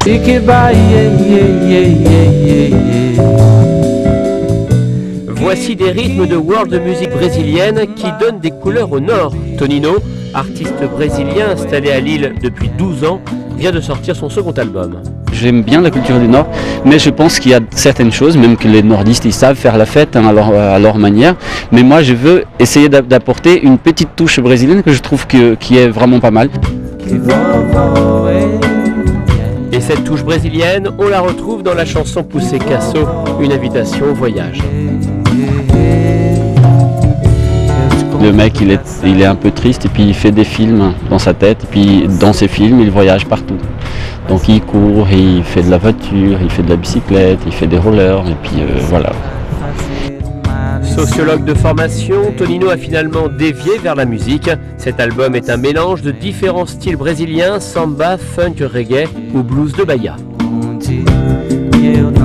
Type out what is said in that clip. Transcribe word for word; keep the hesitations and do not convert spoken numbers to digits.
Voici des rythmes de world music brésilienne qui donnent des couleurs au nord. Tonino, artiste brésilien installé à Lille depuis douze ans, vient de sortir son second album. J'aime bien la culture du Nord, mais je pense qu'il y a certaines choses, même que les nordistes ils savent faire la fête hein, à, leur, à leur manière. Mais moi je veux essayer d'apporter une petite touche brésilienne que je trouve que, qui est vraiment pas mal. Et cette touche brésilienne, on la retrouve dans la chanson Poussé Casso, une invitation au voyage. Le mec il est, il est un peu triste et puis il fait des films dans sa tête et puis dans ses films il voyage partout. Donc il court, il fait de la voiture, il fait de la bicyclette, il fait des rollers et puis euh, voilà. Sociologue de formation, Tonino a finalement dévié vers la musique. Cet album est un mélange de différents styles brésiliens, samba, funk, reggae ou blues de Bahia.